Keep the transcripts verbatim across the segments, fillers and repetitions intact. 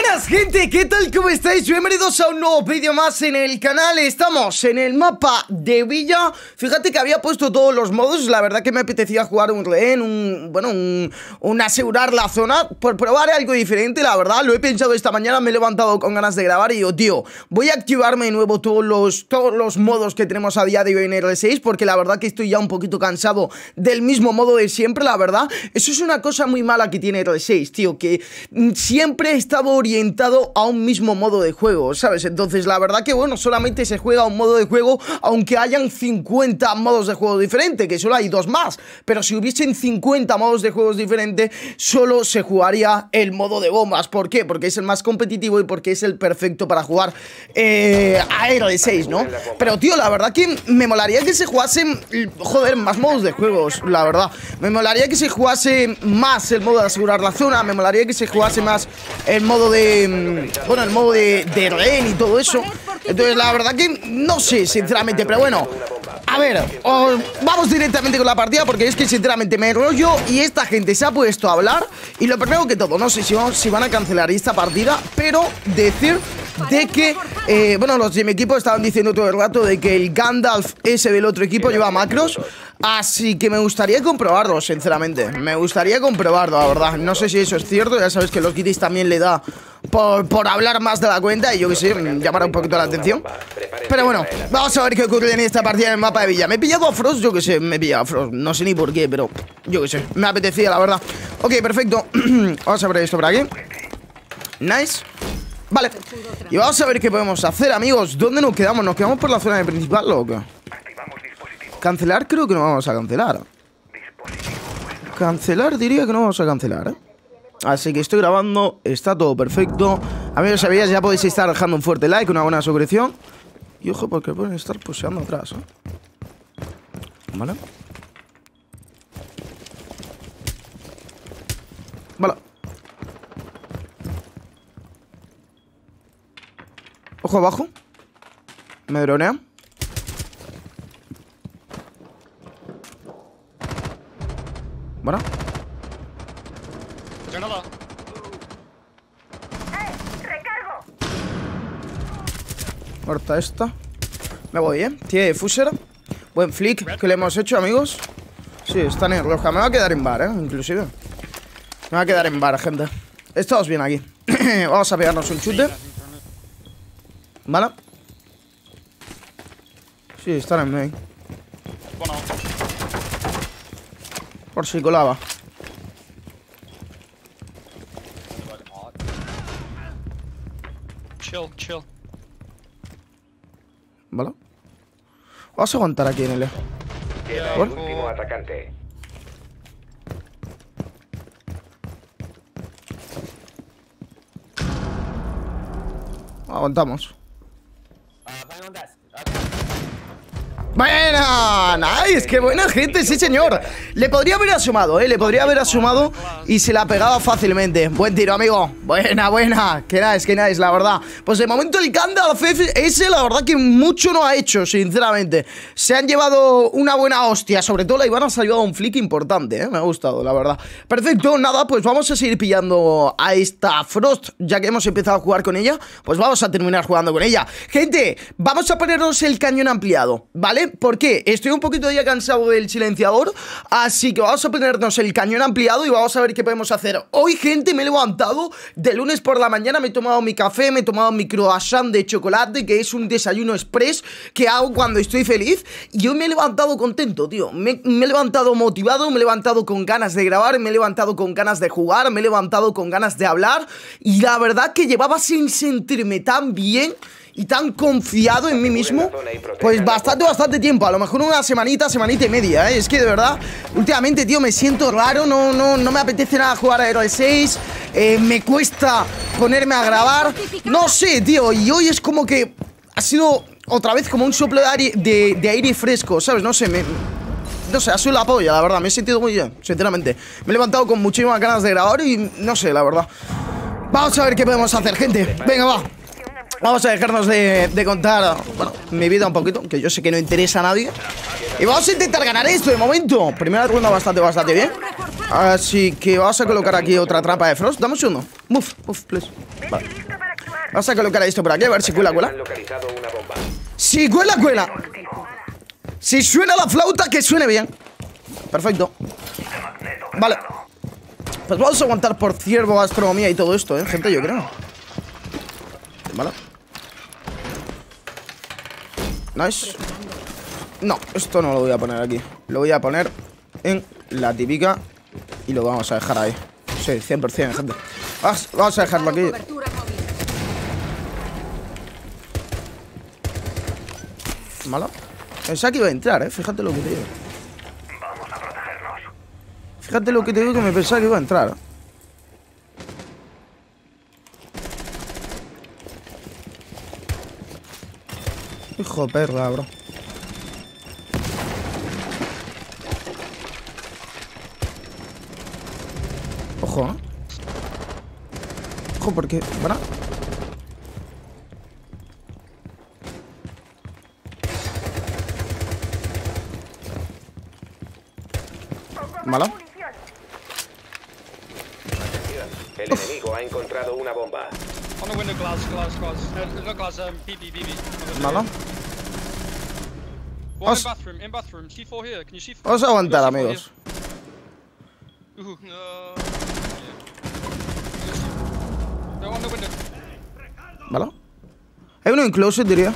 Buenas gente, ¿qué tal? ¿Cómo estáis? Bienvenidos a un nuevo vídeo más en el canal. Estamos en el mapa de Villa. Fíjate que había puesto todos los modos. La verdad que me apetecía jugar un rehén, un... Bueno, un, un asegurar la zona, por probar algo diferente, la verdad. Lo he pensado esta mañana, me he levantado con ganas de grabar y digo, tío, voy a activarme de nuevo todos los, todos los modos que tenemos a día de hoy en R seis, porque la verdad que estoy ya un poquito cansado del mismo modo de siempre, la verdad. Eso es una cosa muy mala que tiene R seis, tío, que siempre he estado orientado a un mismo modo de juego, ¿sabes? Entonces la verdad que bueno, solamente se juega un modo de juego, aunque hayan cincuenta modos de juego diferentes, que solo hay dos más, pero si hubiesen cincuenta modos de juegos diferentes, solo se jugaría el modo de bombas. ¿Por qué? Porque es el más competitivo y porque es el perfecto para jugar eh, a R seis, ¿no? Pero tío, la verdad que me molaría que se jugasen, joder, más modos de juegos, la verdad. Me molaría que se jugase más el modo de asegurar la zona, me molaría que se jugase más el modo de, bueno, el modo de, de rehén y todo eso. Entonces la verdad que no sé, sinceramente, pero bueno, a ver, os, vamos directamente con la partida, porque es que sinceramente me enrollo y esta gente se ha puesto a hablar. Y lo primero que todo, no sé si, vamos, si van a cancelar esta partida, pero decir de que, eh, bueno, los de mi equipo estaban diciendo todo el rato de que el Gandalf ese del otro equipo lleva macros. Así que me gustaría comprobarlo, sinceramente. Me gustaría comprobarlo, la verdad. No sé si eso es cierto, ya sabes que los kitties también le da por, por hablar más de la cuenta. Y yo que sé, llamar un poquito la atención. Pero bueno, vamos a ver qué ocurre en esta partida en el mapa de Villa. Me he pillado a Frost, yo que sé, me he pillado a Frost. No sé ni por qué, pero yo que sé, me apetecía, la verdad. Ok, perfecto. Vamos a ver esto por aquí. Nice. Vale, y vamos a ver qué podemos hacer, amigos. ¿Dónde nos quedamos? ¿Nos quedamos por la zona de principal o qué? Cancelar creo que no vamos a cancelar. Cancelar diría que no vamos a cancelar, ¿eh? Así que estoy grabando, está todo perfecto. Amigos, sabías, ya podéis estar dejando un fuerte like, una buena suscripción. Y ojo, porque pueden estar pusheando atrás, ¿eh? Vale. Vale. Ojo abajo. Me dronean. Bueno. ¡Eh! ¡Recargo! Muerta esta. Me voy, ¿eh? Tiene fuser. Buen flick que le hemos hecho, amigos. Sí, están en roja. Me va a quedar en bar, ¿eh? Inclusive. Me va a quedar en bar, gente. Estamos bien aquí. Vamos a pegarnos un chute. Vale. Sí, están en main. Por si colaba. Chill, chill. Vale. Vamos a aguantar aquí en el E. Queda el último atacante. Aguantamos. Buena, nice, qué buena gente, sí señor. Le podría haber asomado, eh, le podría haber asomado y se la pegaba fácilmente. Buen tiro, amigo, buena, buena. Qué nice, qué nice, la verdad. Pues de momento el Gandalf ese, la verdad que mucho no ha hecho, sinceramente. Se han llevado una buena hostia, sobre todo la Ivana se ha llevado un flick importante, eh, me ha gustado, la verdad. Perfecto, nada, pues vamos a seguir pillando a esta Frost, ya que hemos empezado a jugar con ella. Pues vamos a terminar jugando con ella. Gente, vamos a ponernos el cañón ampliado, ¿vale? ¿Por qué? Estoy un poquito ya cansado del silenciador, así que vamos a ponernos el cañón ampliado y vamos a ver qué podemos hacer. Hoy, gente, me he levantado de lunes por la mañana, me he tomado mi café, me he tomado mi croissant de chocolate, que es un desayuno express que hago cuando estoy feliz. Y yo me he levantado contento, tío. Me, me he levantado motivado, me he levantado con ganas de grabar, me he levantado con ganas de jugar, me he levantado con ganas de hablar. Y la verdad que llevaba sin sentirme tan bien y tan confiado en mí mismo, pues bastante, bastante tiempo. A lo mejor una semanita, semanita y media, ¿eh? Es que de verdad, últimamente, tío, me siento raro. No, no, no me apetece nada jugar a R seis. eh, Me cuesta ponerme a grabar. No sé, tío, y hoy es como que ha sido otra vez como un soplo de aire, de, de aire fresco, ¿sabes? No sé, me... No sé, ha sido la polla, la verdad. Me he sentido muy bien, sinceramente. Me he levantado con muchísimas ganas de grabar y no sé, la verdad. Vamos a ver qué podemos hacer, gente. Venga, va. Vamos a dejarnos de, de contar, bueno, mi vida un poquito, que yo sé que no interesa a nadie. Y vamos a intentar ganar esto de momento. Primera ronda bastante, bastante bien. Así que vamos a colocar aquí otra trampa de Frost. Dame un segundo. Move, move, please. Vale. Vamos a colocar esto por aquí, a ver si cuela, cuela. Han localizado una bomba. Si cuela, cuela. Si suena la flauta, que suene bien. Perfecto. Vale. Pues vamos a aguantar por ciervo, astronomía y todo esto, eh, gente, yo creo. Vale. Nice. No, esto no lo voy a poner aquí. Lo voy a poner en la típica y lo vamos a dejar ahí. Sí, cien por cien, gente. Vamos, vamos a dejarlo aquí. Malo. Pensaba que iba a entrar, eh. Fíjate lo que te digo. Vamos a protegernos. Fíjate lo que te digo, que me pensaba que iba a entrar. Hijo de perra, bro. Ojo, ¿eh? Ojo, porque... ¿Para? ¿Malo? El enemigo ha encontrado una bomba. On the window, glass, glass, glass. Uh, not glass, um, B B, B B. ¿Malo? One Os- in bathroom, in bathroom. C four here. Can you see four? Vamos a aguantar, You got C four amigos. here. Ooh, uh, yeah. No, on the window. ¿Malo? Hay uno en closet, diría.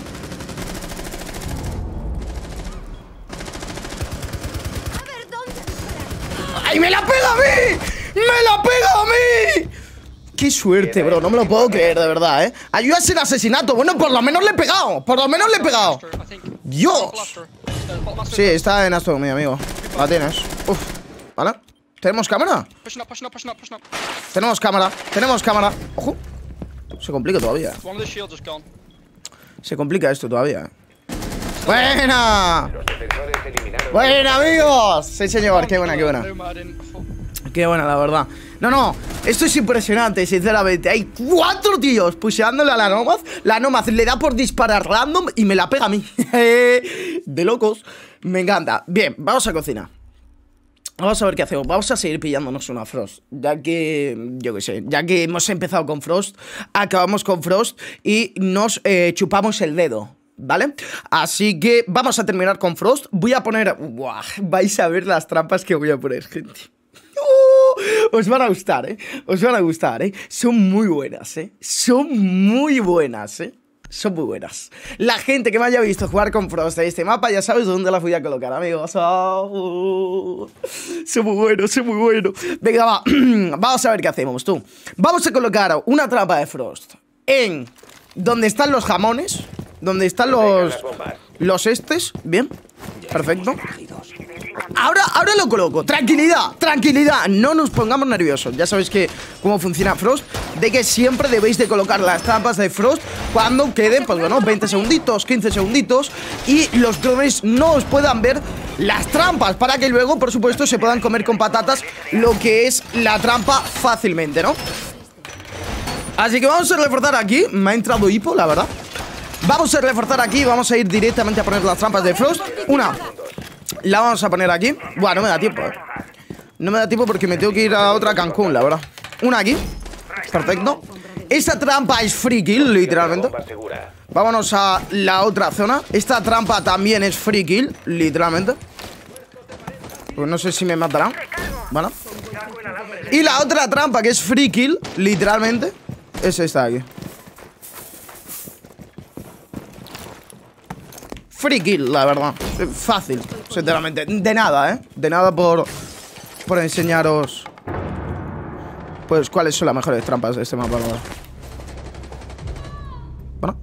¡Ay, me la pega a mí! ¡Me la pega a mí! ¡Qué suerte, bro! No me lo puedo creer, de verdad, ¿eh? Ayuda a ser asesinato. Bueno, por lo menos le he pegado. Por lo menos le he pegado. I think. ¡Dios! Blaster. Uh, bottom master. Sí, está en astronomía, amigo. La tienes. Uf. ¿Vale? ¿Tenemos cámara? Pushing up, pushing up, pushing up, pushing up. Tenemos cámara. Tenemos cámara. Ojo. Se complica todavía. One of the shields is gone. Se complica esto todavía. ¡Buena! Los defensores eliminaron. ¡Buena, amigos! Sí, señor. ¡Qué buena, qué buena! No, I didn't before. Qué buena, la verdad. No, no, esto es impresionante, sinceramente. Hay cuatro tíos pusheándole a la Nomad. La Nomad le da por disparar random y me la pega a mí. De locos. Me encanta. Bien, vamos a cocinar. Vamos a ver qué hacemos. Vamos a seguir pillándonos una Frost. Ya que, yo qué sé, ya que hemos empezado con Frost, acabamos con Frost y nos eh, chupamos el dedo, ¿vale? Así que vamos a terminar con Frost. Voy a poner... ¡Buah! Vais a ver las trampas que voy a poner, gente. ¡Oh! Os van a gustar, ¿eh? Os van a gustar, ¿eh? Son muy buenas, ¿eh? Son muy buenas, ¿eh? Son muy buenas. La gente que me haya visto jugar con Frost en este mapa ya sabes dónde las voy a colocar, amigos. Oh, son muy buenos, son muy buenos. Venga, va. Vamos a ver qué hacemos, tú. Vamos a colocar una trampa de Frost en donde están los jamones, donde están los... Los estes. Bien. Perfecto. Ahora, ahora lo coloco. Tranquilidad, tranquilidad. No nos pongamos nerviosos. Ya sabéis que cómo funciona Frost, de que siempre debéis de colocar las trampas de Frost cuando queden, pues bueno, veinte segunditos, quince segunditos, y los drones no os puedan ver las trampas, para que luego, por supuesto, se puedan comer con patatas lo que es la trampa fácilmente, ¿no? Así que vamos a reforzar aquí. Me ha entrado hipo, la verdad. Vamos a reforzar aquí. Vamos a ir directamente a poner las trampas de Frost. Una. La vamos a poner aquí. Buah, no me da tiempo, eh. No me da tiempo porque me tengo que ir a otra Cancún, la verdad. Una aquí. Perfecto. Esta trampa es free kill, literalmente. Vámonos a la otra zona. Esta trampa también es free kill, literalmente. Pues no sé si me matarán. Bueno. Y la otra trampa que es free kill, literalmente, es esta de aquí. Free kill, la verdad. Fácil, sinceramente. De nada, ¿eh? De nada por, por enseñaros, pues, cuáles son las mejores trampas de este mapa, la verdad. Bueno.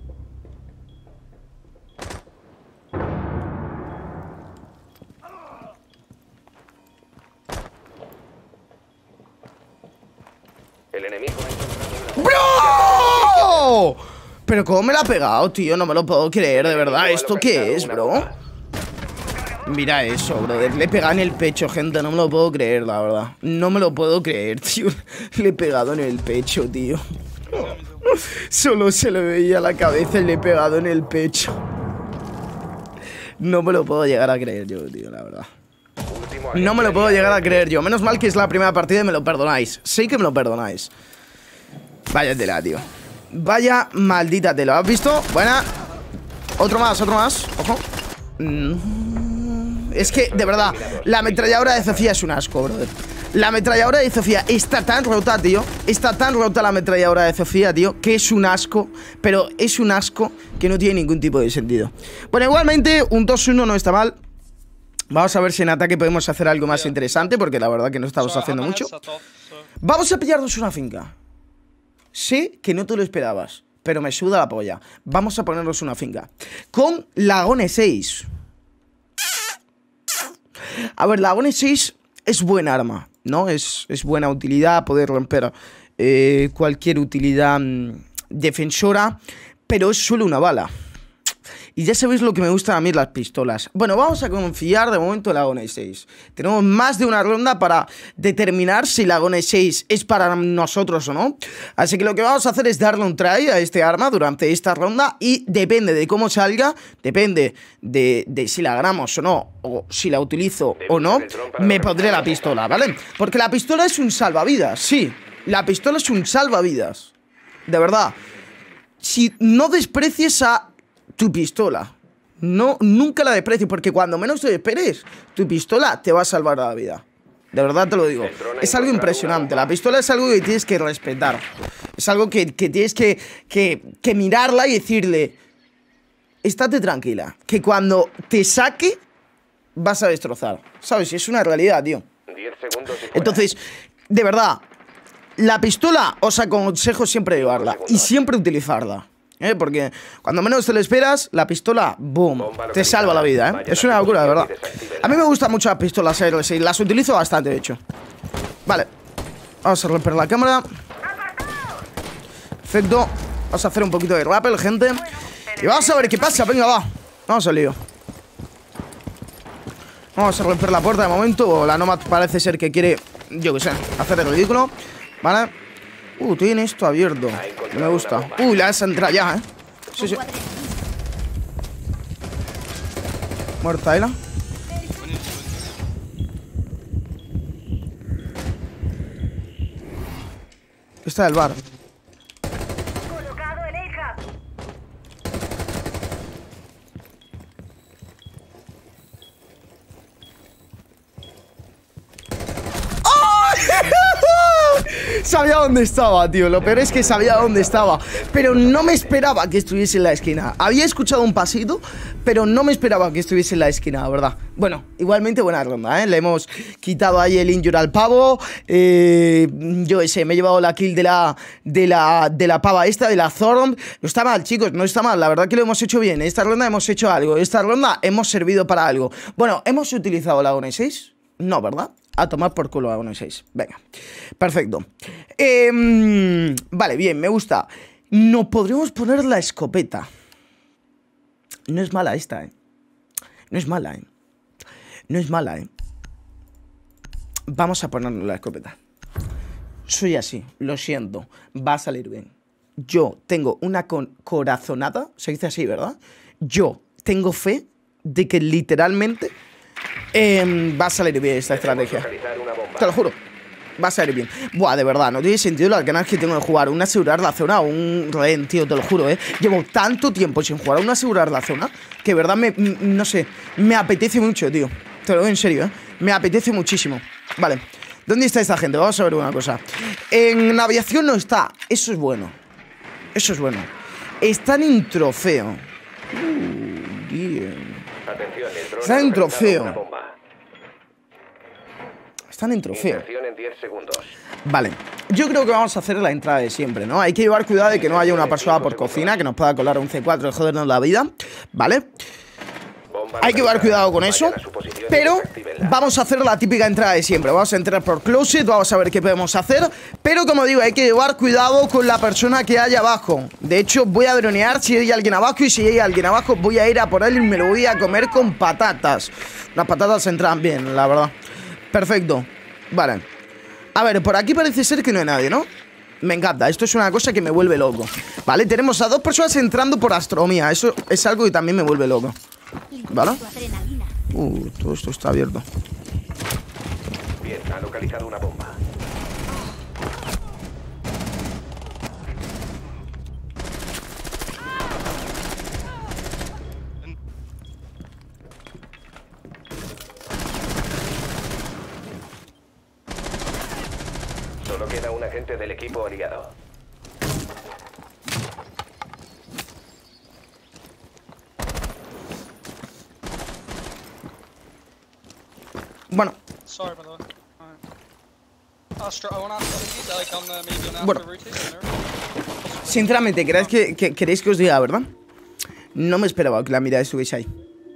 El enemigo ha encontrado una... ¡Bro! Pero cómo me la ha pegado, tío. No me lo puedo creer, de verdad. ¿Esto qué es, bro? Mira eso, bro. Le he pegado en el pecho, gente. No me lo puedo creer, la verdad. No me lo puedo creer, tío. Le he pegado en el pecho, tío. Solo se le veía la cabeza y le he pegado en el pecho. No me lo puedo llegar a creer yo, tío, la verdad. No me lo puedo llegar a creer yo. Menos mal que es la primera partida y me lo perdonáis. Sí que me lo perdonáis. Vaya tela, tío. Vaya maldita tela. ¿Has visto? Buena. Otro más, otro más. Ojo. Mm. Es que, de verdad, la ametralladora de Sofía es un asco, brother. La ametralladora de Sofía está tan rota, tío. Está tan rota la ametralladora de Sofía, tío, que es un asco. Pero es un asco que no tiene ningún tipo de sentido. Bueno, igualmente, un dos uno no está mal. Vamos a ver si en ataque podemos hacer algo más interesante, porque la verdad que no estamos haciendo mucho. Vamos a pillarnos una finca. Sé que no te lo esperabas, pero me suda la polla. Vamos a ponernos una finca con la Agone seis. A ver, la Agone seis es buena arma, ¿no? Es, es buena utilidad, poder romper eh, cualquier utilidad mmm, defensora, pero es solo una bala. Y ya sabéis lo que me gustan a mí las pistolas. Bueno, vamos a confiar de momento en la Agone seis. Tenemos más de una ronda para determinar si la Agone seis es para nosotros o no. Así que lo que vamos a hacer es darle un try a este arma durante esta ronda. Y depende de cómo salga, depende de, de si la ganamos o no, o si la utilizo o no, me pondré la pistola, ¿vale? Porque la pistola es un salvavidas, sí. La pistola es un salvavidas. De verdad. Si no desprecies a tu pistola, no, nunca la desprecies, porque cuando menos te esperes, tu pistola te va a salvar la vida. De verdad te lo digo. Es algo impresionante. La pistola es algo que tienes que respetar. Es algo que, que tienes que, que, que mirarla y decirle: estate tranquila, que cuando te saque vas a destrozar. ¿Sabes? Es una realidad, tío. Entonces, de verdad, la pistola os aconsejo siempre llevarla y siempre utilizarla. ¿Eh? Porque cuando menos te lo esperas, la pistola, boom, te salva la vida, ¿eh? Es una locura, de verdad. A mí me gustan mucho las pistolas R seis, las utilizo bastante, de hecho. Vale, vamos a romper la cámara. Perfecto. Vamos a hacer un poquito de rappel, gente. Y vamos a ver qué pasa, venga, va. Vamos al lío. Vamos a romper la puerta de momento. La Nomad parece ser que quiere, yo qué sé, hacer el ridículo. Vale. Uh, tiene esto abierto. Me gusta. Uh, la has entrado ya, ¿eh? Sí, sí. Muerta, Ela. Está del bar. Colocado en el hub. Sabía dónde estaba, tío. Lo peor es que sabía dónde estaba, pero no me esperaba que estuviese en la esquina. Había escuchado un pasito, pero no me esperaba que estuviese en la esquina, la verdad. Bueno, igualmente buena ronda, ¿eh? Le hemos quitado ahí el injure al pavo. eh, Yo ese, me he llevado la kill de la, de la, de la pava esta, de la Thorn. No está mal, chicos, no está mal. La verdad que lo hemos hecho bien. Esta ronda hemos hecho algo. Esta ronda hemos servido para algo. Bueno, ¿hemos utilizado la Agone seis? No, ¿verdad? A tomar por culo a uno seis. Venga, perfecto. eh, Vale, bien, me gusta. Nos podríamos poner la escopeta. No es mala esta, eh. No es mala, eh. No es mala, eh. Vamos a ponernos la escopeta. Soy así, lo siento. Va a salir bien. Yo tengo una con corazonada. Se dice así, ¿verdad? Yo tengo fe de que literalmente Eh, va a salir bien esta estrategia. Te lo juro. Va a salir bien. Buah, de verdad, no tiene sentido las ganas que tengo de jugar una asegurar la zona o un rehén, tío, te lo juro, eh. Llevo tanto tiempo sin jugar a una asegurar la zona que de verdad me, no sé, me apetece mucho, tío. Te lo digo en serio, eh. Me apetece muchísimo. Vale, ¿dónde está esta gente? Vamos a ver una cosa. En aviación no está. Eso es bueno. Eso es bueno. Están en trofeo. Uh, bien. Están en trofeo. Están en trofeo. Vale, yo creo que vamos a hacer la entrada de siempre, ¿no? Hay que llevar cuidado de que no haya una persona por cocina que nos pueda colar un C cuatro y jodernos la vida, ¿vale? Hay que llevar cuidado con eso. Pero vamos a hacer la típica entrada de siempre. Vamos a entrar por closet, vamos a ver qué podemos hacer. Pero como digo, hay que llevar cuidado con la persona que hay abajo. De hecho, voy a dronear si hay alguien abajo. Y si hay alguien abajo, voy a ir a por él y me lo voy a comer con patatas. Las patatas entran bien, la verdad. Perfecto, vale. A ver, por aquí parece ser que no hay nadie, ¿no? Me encanta, esto es una cosa que me vuelve loco. Vale, tenemos a dos personas entrando por astronomía. Eso es algo que también me vuelve loco. ¿Vale? Uh, todo esto está abierto. Bien, ha localizado una bomba. agente del equipo aliado. Bueno, Sorry, by the way. Alright. Astra, I want to ask like on the maybe on Bueno. after routine. There. sinceramente, ¿queréis que, que, ¿queréis que os diga la verdad? No me esperaba que la mirada estuviese ahí.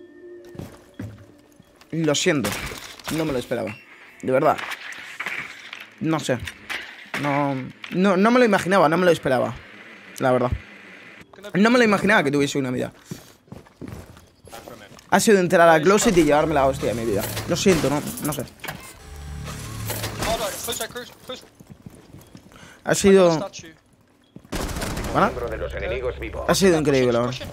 Lo siento. No me lo esperaba. De verdad. No sé. No, no, no me lo imaginaba, no me lo esperaba. La verdad. No me lo imaginaba que tuviese una mirada. Ha sido entrar al closet y llevarme la hostia de mi vida. Lo siento, no, no sé. Oh, no, push that cruise, push. Ha sido... Statue. ¿Bueno? Miembro de los enemigos vivo. Ha sido increíble, la verdad.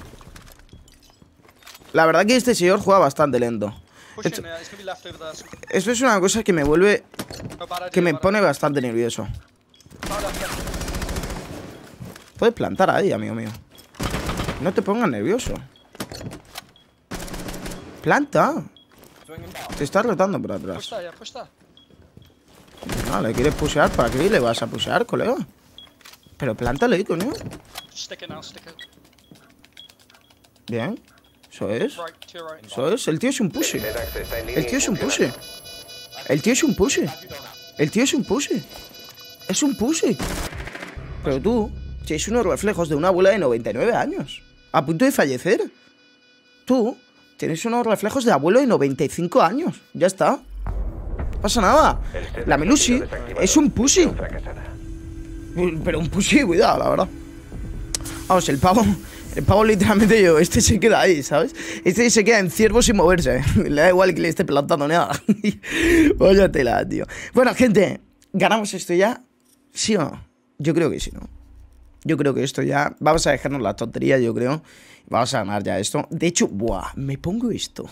La verdad que este señor juega bastante lento. Push Esto, in there, it's gonna be left over there. So esto es una cosa que me vuelve... no bad idea, Que me bad pone bastante nervioso. idea. Bad idea. Puedes plantar ahí, amigo mío. No te pongas nervioso. Planta. Te estás rotando por Push atrás. there, yeah, push there. No, le quieres pushear. ¿Para qué le vas a pushear, colega? Pero plántale, coño. Stick it now, stick it. Bien. Eso es. Right, to your right. Eso es. El tío es un pussy. Sedax está en línea El tío es un pussy. funcionando. El tío es un pussy. El tío es un pussy. Es un pussy. Pero tú tienes unos reflejos de una abuela de noventa y nueve años. A punto de fallecer. Tú tienes unos reflejos de abuelo de noventa y cinco años. Ya está. No pasa nada. El Sedax La ha Melusi sido desactivado. es un pussy. Misión fracasada. Pero un pussy, cuidado, la verdad. Vamos, el pavo... El pavo literalmente yo, este se queda ahí, ¿sabes? Este se queda en ciervo sin moverse. Le da igual que le esté plantando nada. Vaya tela, tío. Bueno, gente, ¿ganamos esto ya? ¿Sí o no? Yo creo que sí, ¿no? Yo creo que esto ya... Vamos a dejarnos la tontería, yo creo. Vamos a ganar ya esto. De hecho, buah, me pongo esto.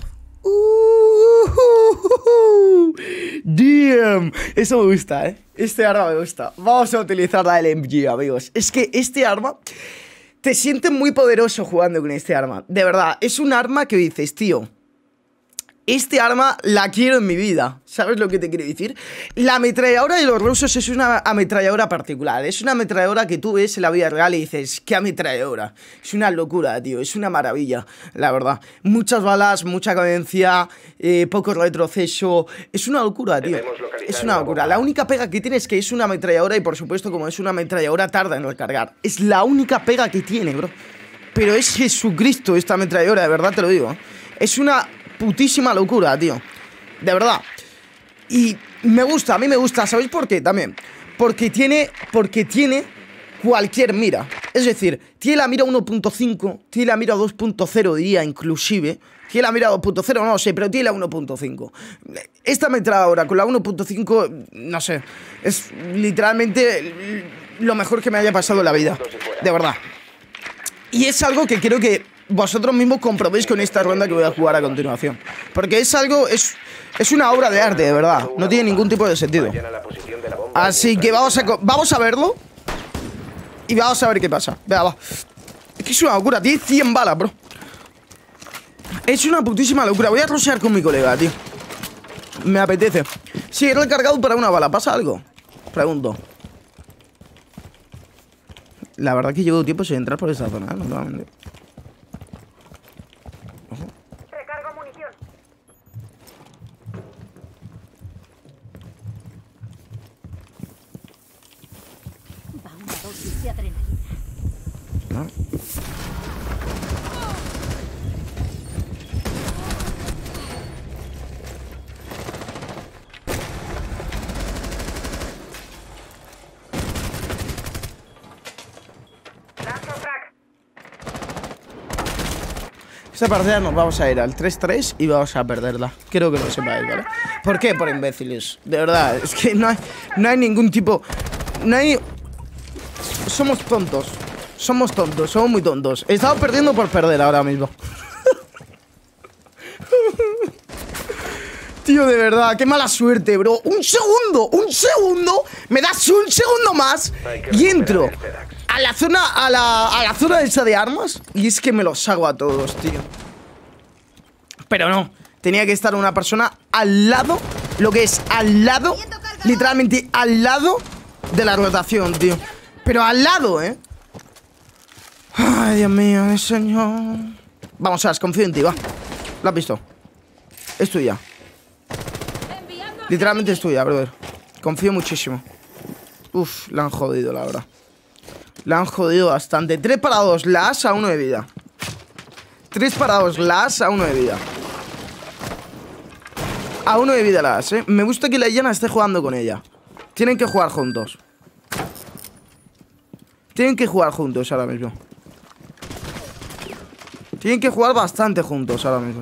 Uh, damn. Eso me gusta, ¿eh? Este arma me gusta. Vamos a utilizar la L M G, amigos. Es que este arma... Te sientes muy poderoso jugando con este arma. De verdad, es un arma que dices, tío, este arma la quiero en mi vida. ¿Sabes lo que te quiero decir? La ametralladora de los rusos es una ametralladora particular. Es una ametralladora que tú ves en la vida real y dices, ¿qué ametralladora? Es una locura, tío. Es una maravilla, la verdad. Muchas balas, mucha cadencia, eh, poco retroceso. Es una locura, tío. Es una locura. La única pega que tiene es que es una ametralladora y, por supuesto, como es una ametralladora, tarda en recargar. Es la única pega que tiene, bro. Pero es Jesucristo esta ametralladora, de verdad te lo digo. Es una putísima locura, tío. De verdad. Y me gusta, a mí me gusta. ¿Sabéis por qué? También. Porque tiene, porque tiene cualquier mira. Es decir, tiene la mira uno punto cinco, tiene la mira dos punto cero, diría, inclusive. Tiene la mira dos punto cero, no lo sé, pero tiene la uno punto cinco. Esta ametralladora con la uno punto cinco, no sé, es literalmente lo mejor que me haya pasado en la vida. De verdad. Y es algo que creo que vosotros mismos comprobéis con esta ronda que voy a jugar a continuación. Porque es algo, es, es una obra de arte, de verdad. No tiene ningún tipo de sentido. Vayan a la posición de la bomba. Así que vamos a, vamos a verlo. Y vamos a ver qué pasa. Venga, va. Es que es una locura, tiene cien balas, bro. Es una putísima locura. Voy a rushear con mi colega, tío. Me apetece. Sí, he recargado para una bala. ¿Pasa algo? Pregunto. La verdad que llevo tiempo sin entrar por esa zona, ¿eh? No te voy a mentir. Recargo munición. Va una dosis de adrenalina. ¿No? Lanzo track. Esta partida nos vamos a ir al tres tres y vamos a perderla. Quiero que lo sepáis, ¿vale? ¿Por qué? Por imbéciles. De verdad, es que no hay, no hay ningún tipo... No hay... Somos tontos. Somos tontos, somos muy tontos. He estado perdiendo por perder ahora mismo. Tío, de verdad, qué mala suerte, bro. Un segundo, un segundo. Me das un segundo más y entro a la zona, a la, a la zona esa de armas. Y es que me los hago a todos, tío. Pero no, tenía que estar una persona al lado. Lo que es al lado, literalmente al lado de la rotación, tío. Pero al lado, ¿eh? Ay, Dios mío, mi señor. Vamos, Ash, confío en ti, va. Lo has visto. Es tuya. Literalmente es tuya, brother. Confío muchísimo. Uf, la han jodido, la verdad. La han jodido bastante. Tres para dos, la Ash a uno de vida. Tres para dos, la Ash a uno de vida. A uno de vida la Ash, eh. Me gusta que la Iana esté jugando con ella. Tienen que jugar juntos. Tienen que jugar juntos ahora mismo. Tienen que jugar bastante juntos ahora mismo.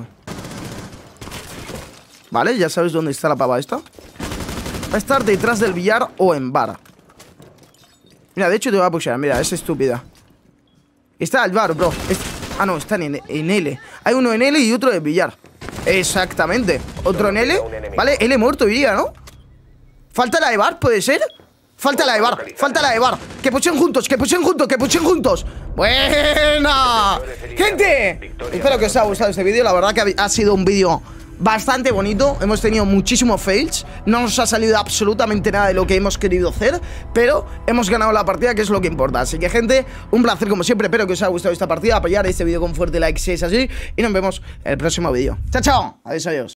Vale, ya sabes dónde está la pava esta. Va a estar detrás del billar o en bar. Mira, de hecho te voy a pushear. Mira, es estúpida. Está al bar, bro. Es... Ah, no, están en, en L. Hay uno en L y otro en billar. Exactamente. Otro en L. Vale, L muerto iría, ¿no? Falta la de bar, ¿puede ser? Falta la de bar, falta la de bar. Que pushen juntos, que pushen juntos, que pushen juntos. ¡Buena! ¡Gente! Espero que os haya gustado este vídeo. La verdad que ha sido un vídeo bastante bonito. Hemos tenido muchísimos fails. No nos ha salido absolutamente nada de lo que hemos querido hacer, pero hemos ganado la partida, que es lo que importa. Así que, gente, un placer como siempre. Espero que os haya gustado esta partida. Apoyar este vídeo con fuerte like si es así. Y nos vemos en el próximo vídeo. Chao, chao. Adiós, adiós.